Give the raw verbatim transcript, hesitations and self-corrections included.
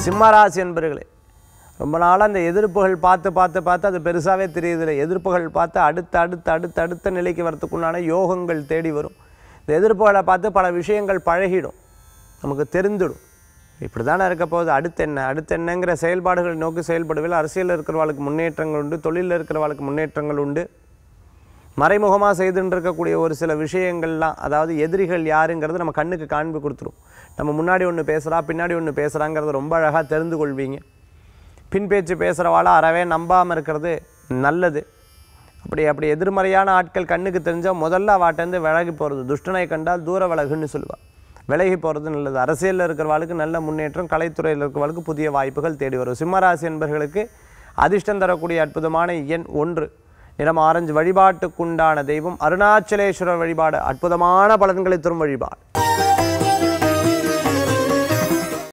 சிம்மராசி என்பர்களே, ரொம்ப நாளாக அந்த எதிர்ப்புகள் பார்த்து பார்த்து பார்த்து அது பெருசாகவே தெரியுதில்லை. எதிர்ப்புகள் பார்த்து அடுத்த அடுத்த அடுத்த அடுத்த நிலைக்கு வரத்துக்குண்டான யோகங்கள் தேடி வரும். இந்த எதிர்ப்புகளை பார்த்து பல விஷயங்கள் பழகிடும், நமக்கு தெரிந்துடும். இப்படி தானே இருக்க போகுது, அடுத்து என்ன அடுத்து என்னங்கிற செயல்பாடுகளை நோக்கி செயல்படுவதில் அரசியலில் இருக்கிறவாளுக்கு முன்னேற்றங்கள் உண்டு, தொழிலில் இருக்கிறவாளுக்கு முன்னேற்றங்கள் உண்டு. மறைமுகமாக செய்துன்னு இருக்கக்கூடிய ஒரு சில விஷயங்கள்லாம், அதாவது எதிரிகள் யாருங்கிறது நம்ம கண்ணுக்கு காண்பு கொடுத்துரும். நம்ம முன்னாடி ஒன்று பேசுகிறா பின்னாடி ஒன்று பேசுகிறாங்கிறத ரொம்ப அழகாக தெரிந்து கொள்வீங்க. பின் பேச்சு பேசுகிறவாளை அறவே நம்பாமல் இருக்கிறது நல்லது. அப்படி அப்படி எதிர்மறையான ஆட்கள் கண்ணுக்கு தெரிஞ்சால் முதல்ல அவாட்டேருந்து விலகி போகிறது. துஷ்டனை கண்டால் தூர விலகுன்னு சொல்லுவாள். விலகி போகிறது நல்லது. அரசியலில் இருக்கிறவாளுக்கு நல்ல முன்னேற்றம், கலைத்துறையில் இருக்கிறவாளுக்கு புதிய வாய்ப்புகள் தேடி வரும். சிம்மராசி என்பவர்களுக்கு அதிர்ஷ்டம் தரக்கூடிய அற்புதமான எண் ஒன்று, நிறம் ஆரஞ்சு. வழிபாட்டுக்குண்டான தெய்வம் அருணாச்சலேஸ்வரர் வழிபாடு அற்புதமான பலன்களை தரும் வழிபாடு.